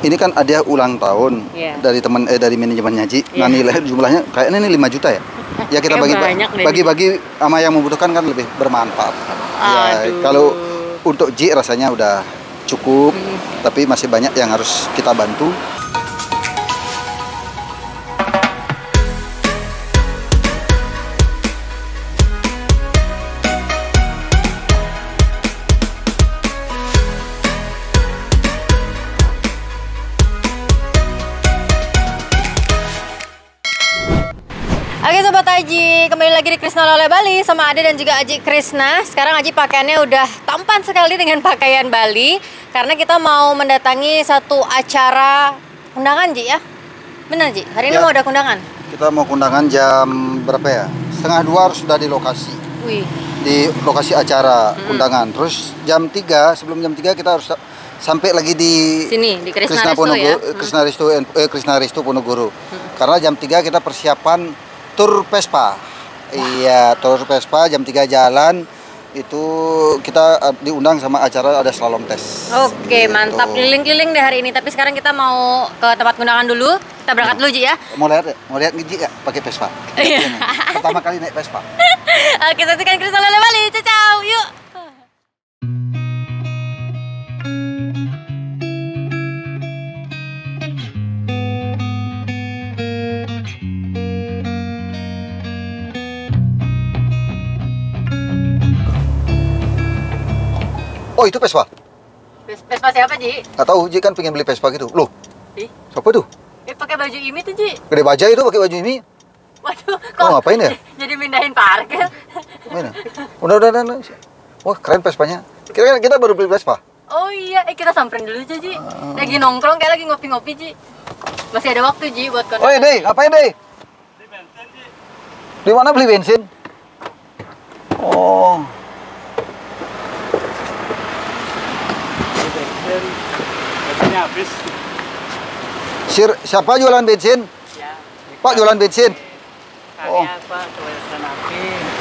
Ini kan ada ulang tahun dari teman dari manajemen Haji. Nah, nilai jumlahnya kayaknya ini 5 juta ya. Ya kita bagi-bagi sama yang membutuhkan kan lebih bermanfaat. Ya, kalau untuk Ji rasanya udah cukup, tapi masih banyak yang harus kita bantu. Oke Sobat Aji, kembali lagi di Krisna Lole Bali sama Ade dan juga Aji Krisna. Sekarang Aji pakaiannya udah tampan sekali dengan pakaian Bali, karena kita mau mendatangi satu acara undangan Ji ya. Benar Ji, hari ini mau ada undangan. Kita mau undangan jam berapa ya? 1:30 harus sudah di lokasi. Wih. Di lokasi acara undangan. Terus jam 3, sebelum jam 3 kita harus sampai lagi di sini di Krisna Restu ya. Krisna Restu Ponorogo. Karena jam 3 kita persiapan tur Vespa. Iya, tur Vespa jam 3 jalan. Itu kita diundang sama acara ada slalom tes. Oke, mantap. Keliling-keliling deh hari ini. Tapi sekarang kita mau ke tempat undangan dulu. Kita berangkat dulu Ji ya. Mau lihat Ji ya pakai Vespa. Pertama kali naik Vespa. Oke, saksikan Krisna Lole Bali. Ciao, yuk. Oh, itu Vespa? Vespa siapa, Ji? Nggak tahu, Ji kan pengen beli Vespa gitu. Loh, siapa tuh? Pakai baju ini tuh, Ji. Gede baja itu pakai baju ini. Waduh, kok ngapain ya? Jadi mindahin parkir. Mana? Udah. Wah, keren Vespanya. Kira-kira kita baru beli Vespa? Oh iya, kita samperin dulu aja, Ji. Lagi nongkrong, kayak lagi ngopi-ngopi, Ji. Masih ada waktu, Ji, buat konten. Oh, Dey, ngapain, Dey? Beli bensin, Ji. Di mana beli bensin? Oh. Bensinnya habis. Siapa jualan bensin? Ya. Pak jualan bensin. Karya Pak, tulisan api.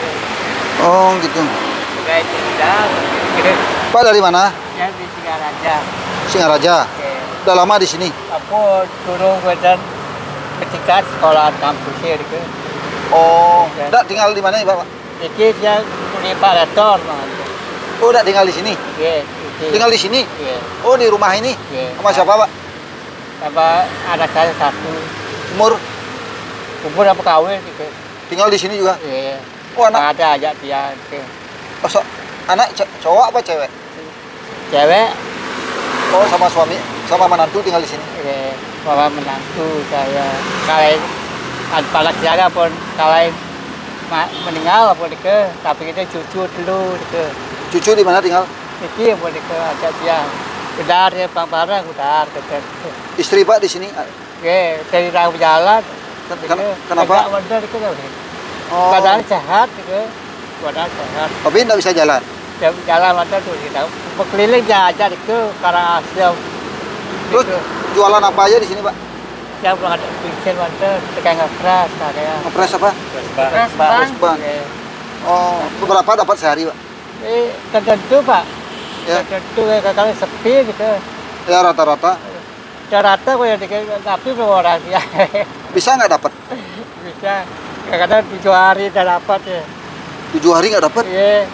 Oh gitu. Juga itu udah. Pak dari mana? Ya di Singaraja. Singaraja. Udah lama di sini? Aku turun kemudian ketika sekolah kampusnya gitu. Oh, udah tinggal di mana nih Pak? Jadi dia punya parator. Oh, udah tinggal di sini? Iya. Tinggal di sini? Iya. Oh, di rumah ini? Iya. Sama siapa Pak? Sama anak saya satu. Umur Apa kawin gitu. Tinggal di sini juga? Iya. Oh, anak ada aja dia gitu. Oh, anak cowok apa cewek? Cewek. Oh, sama suami, sama menantu tinggal di sini? Iya, sama menantu saya. Kalau anak jaga pun kalau meninggal pun ke, tapi kita cucu dulu ke. Cucu di mana tinggal? Iki pun ke ada dia. Udar ya barang udar ke. Istri Pak di sini? Iya, dari rawa jalan. Kenapa? Benar ke. Oh. Badan sehat ke. Badan sehat. Tapi nggak bisa jalan? Jalan ada tuh kita. Berkeliling aja ke Karangasem. Terus jualan apa aja di sini Pak? Yang belum ada bensin ada tekan ngepres kayak. Ngepres apa? Ngepres ban. Oh, berapa dapat sehari Pak? Tertentu Pak. Ya. Tertentu kalau sepi gitu. Ya rata-rata. Rata kok ya tapi berapa orang ya. Bisa nggak dapat? Bisa. Kadang 7 hari udah dapat ya. 7 hari nggak dapat? Iya.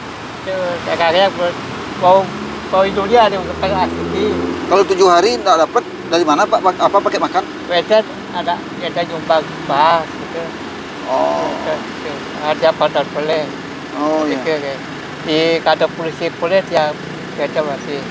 Kayak mau Indonesia ada untuk asli. Kalau 7 hari nggak dapat dari mana Pak? Apa pakai makan? Wedet ada nyumbang bahas gitu. Oh. Ada pantas boleh. Oh iya. Di kantor polisi ya kita masih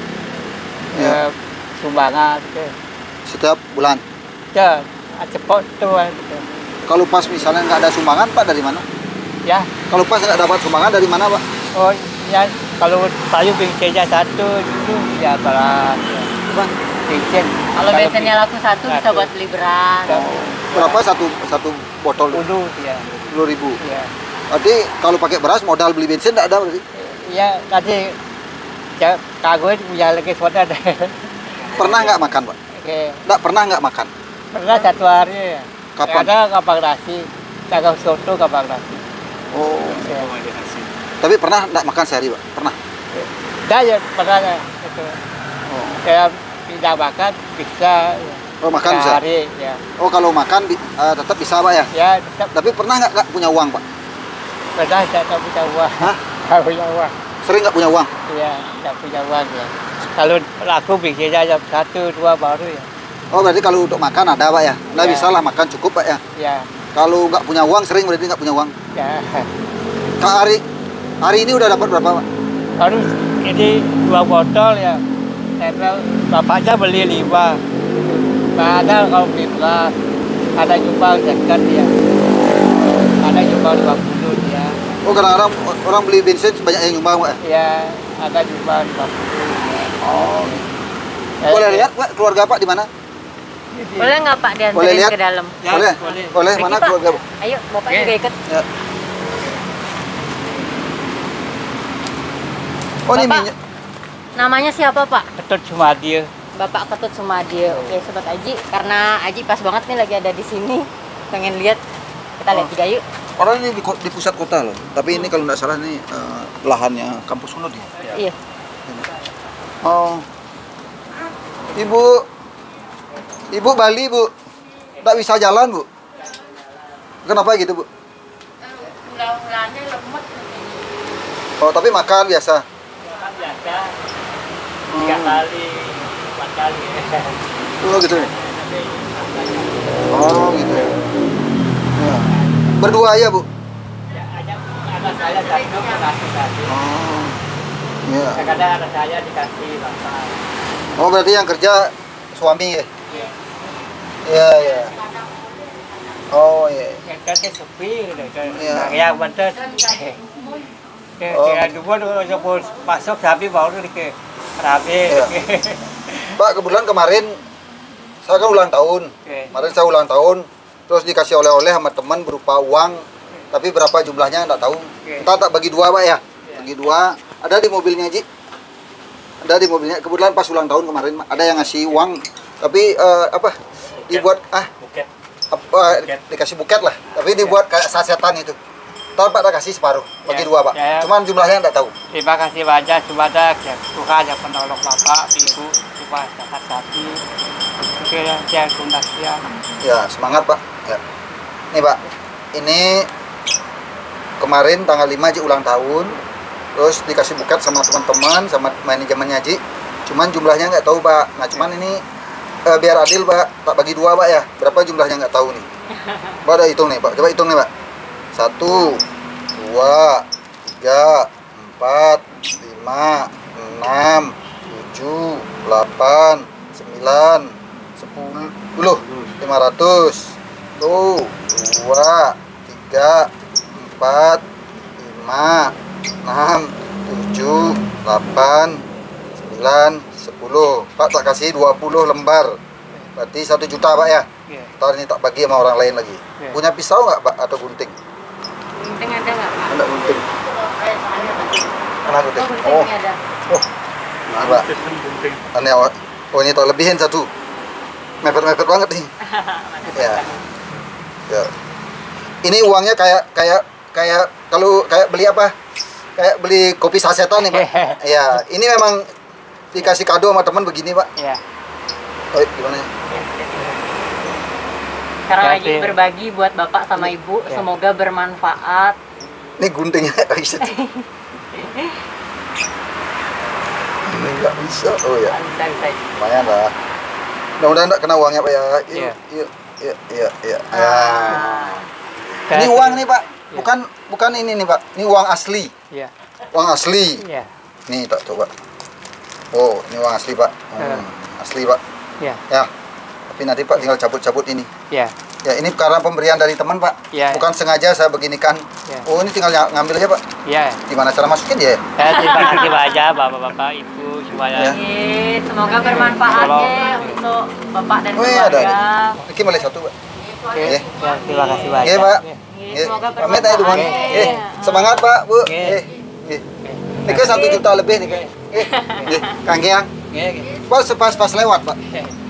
sumbangan gitu. Setiap bulan? Ya, cepat tuh gitu. Kalau pas misalnya nggak ada sumbangan Pak dari mana? Ya. Kalau pas nggak dapat sumbangan dari mana Pak? Oh ya, kalau payu bensinnya satu itu ya berat. Apa? Bensin. Kalau bensinnya laku satu bisa buat beli beras. Berapa satu botol? 10 ya. 10.000. Iya. Berarti kalau pakai beras modal beli bensin nggak ada berarti? Iya, nanti kagak punya lagi soda deh. Pernah nggak makan Pak? Oke. Nggak pernah nggak makan? Pernah 1 hari. Kapan? Ada kapal nasi, dagang soto kapal nasi. Oh. Ya. Tapi pernah nggak makan sehari Pak? Pernah? Dah ya pernah itu. Oh. Kayak tidak makan bisa. Oh makan bisa? Sehari, ya. Oh kalau makan tetap bisa Pak ya? Ya tetap. Tapi pernah nggak punya uang Pak? Pernah tidak punya uang. Hah? Tidak punya uang. Sering nggak punya uang? Iya, tidak punya uang ya. Kalau laku bikinnya jam 1, 2 baru ya. Oh berarti kalau untuk makan ada Pak ya? Nggak Ya. bisa lah makan cukup Pak ya? Ya. Kalau nggak punya uang sering berarti nggak punya uang? Ya. Kak hari ini udah dapat berapa Pak? Harus ini 2 botol ya. Saya bapaknya beli 5. Ada kalau beli beras, ada juga dekat ya. Ada juga 50 ya. Oh kadang-kadang orang beli bensin banyak yang nyumbang Pak ya? Ya, ada juga 50. Oh. Boleh lihat Pak keluarga Pak di mana? Boleh nggak Pak Boleh diantarin lihat? ke dalam? Ya, Boleh? boleh. Boleh Pergi, mana Pak. keluarga Pak? Ayo, Bapak Oke. juga ikut. Ya. Oh ini Bapak. minyak. Namanya siapa Pak? Ketut cuma dia. Bapak Ketut Sumadio. Oke, Sobat Aji, karena Aji pas banget nih lagi ada di sini, pengen lihat. Kita lihat juga yuk. Orang ini di pusat kota loh. Tapi ini kalau nggak salah nih lahannya kampus Unod ya. Iya. Oh. Ibu Bali Bu. Nggak bisa jalan Bu. Kenapa gitu Bu? Ulang-ulangnya lemot. Oh tapi makan biasa. Makan biasa. 3 kali, 4 kali. Oh gitu ya. Oh gitu ya. Ya. Berdua ya Bu. Ya, anak saya satu kasih tadi. Oh. Ya. Kadang-kadang anak saya dikasih bapak. Oh berarti yang kerja suami ya? Ya. Iya iya. Oh iya. Yang kerja sepi, Iya. yang bener. Oh. Yang dua masuk tapi baru ke rapi. Iya. Pak kebetulan kemarin saya kan ulang tahun. Oke. Kemarin saya ulang tahun, terus dikasih oleh-oleh sama teman berupa uang. Tapi berapa jumlahnya nggak tahu. Oke. Entar tak bagi 2 Pak ya. Bagi 2. Ada di mobilnya Ji. Ada di mobilnya. Kebetulan pas ulang tahun kemarin ada yang ngasih uang. Tapi apa? Dibuat Buket. dikasih buket lah. Tapi dibuat kayak sasetan itu. Ntar Pak tak kasih separuh. Bagi Ya. 2 Pak. Ya. Cuman jumlahnya nggak tahu. Terima kasih banyak kepada Tuhan yang penolong bapak, ibu, cuma sehat hati. Oke, yang tuntas ya. Ya, semangat Pak. Ya. Nih Pak, ini kemarin tanggal 5 Ji ulang tahun. Terus dikasih buket sama teman-teman, sama manajemennya Ji. Cuman jumlahnya nggak tahu Pak. Nah cuman ini biar adil Pak, tak bagi 2 Pak ya. Berapa jumlahnya nggak tahu nih. Pak udah hitung nih Pak, coba hitung nih Pak. 1, 2, 3, 4, 5, 6, 7, 8, 9, 10, 500. Tuh, 2, 3, 4, 5, 6, 7, 8, 9, 10. Pak tak kasih 20 lembar. Berarti 1 juta Pak ya. Iya. Ntar ini tak bagi sama orang lain lagi. Iya. Punya pisau nggak Pak atau gunting? Gunting ada nggak Pak? Ada gunting. Mana gunting? Gunting Oh, ada. nah Pak. Aneh awak. Oh ini tak lebihin 1. Mepet-mepet banget nih. Ya. Ya. Ini uangnya kayak kalau kayak beli apa? Kayak beli kopi sasetan nih Pak. Ya, ini memang dikasih kado sama teman begini Pak. Ya. Oh, gimana ya? Sekarang Terima lagi kasih. berbagi buat Bapak sama Ibu, Ya. semoga bermanfaat. Ini guntingnya nggak bisa. Nggak bisa. Oh ya. Bisa. Lumayan lah. Mudah-mudahan nggak kena uangnya Pak ya. Iya. Iya. Ini uang nih Pak. Bukan ini nih Pak. Ini uang asli. Iya. Uang asli. Iya. Nih tak coba. Oh, ini uang asli Pak. Asli Pak. Iya. Ya. Tapi nanti Pak tinggal cabut-cabut ini. Iya. Ya ini karena pemberian dari teman Pak. Iya. Bukan sengaja saya beginikan. Iya. Oh ini tinggal ngambil aja Pak. Iya. Gimana cara masukin dia? Saya terima kasih banyak bapak-bapak, ibu semuanya. Ya. Semoga bermanfaat ya untuk Bapak dan Oh iya ada. keluarga. Ini boleh 1 Pak. Oke. Ya. Ya, terima kasih banyak. Oke Pak. Iya, semoga Pamit aja dulu. bermanfaat. Semangat Pak Bu. Oke. Ini kan 1 juta lebih nih Kang. Kang Giang. Oke. Pak pas lewat Pak.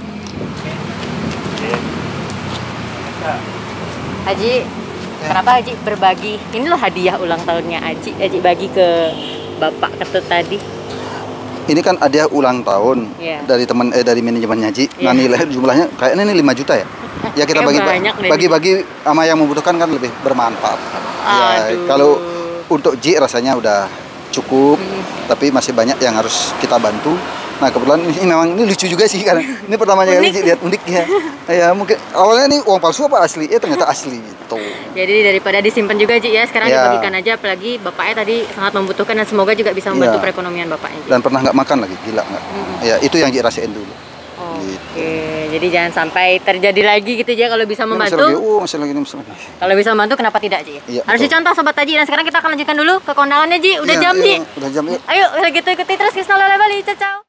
Haji, kenapa Haji berbagi? Ini loh hadiah ulang tahunnya Haji. Haji bagi ke Bapak Ketut tadi. Ini kan ada ulang tahun dari teman dari manajemennya Ji. Nah nilai jumlahnya kayaknya ini 5 juta ya. Ya kita bagi-bagi sama yang membutuhkan kan lebih bermanfaat. Ya kalau untuk Ji rasanya udah cukup, tapi masih banyak yang harus kita bantu. Nah kebetulan ini memang ini lucu juga sih karena ini pertamanya kali Ji lihat unik ya. Ya mungkin awalnya ini uang palsu apa asli? Ternyata asli gitu. Jadi daripada disimpan juga Ji ya, sekarang dibagikan aja, apalagi bapaknya tadi sangat membutuhkan dan semoga juga bisa membantu perekonomian bapaknya. Ji. Dan pernah nggak makan lagi, gila nggak? Ya itu yang Ji rasain dulu. Oke, jadi jangan sampai terjadi lagi gitu ya kalau bisa membantu. Masih lagi. Kalau bisa membantu kenapa tidak Ji? Iya, harus dicontoh Sobat Haji. Dan sekarang kita akan lanjutkan dulu ke kondangannya Ji. Udah jam Ji. Udah jam. Ayo gitu ikuti terus Krisna Lola Bali. Ciao.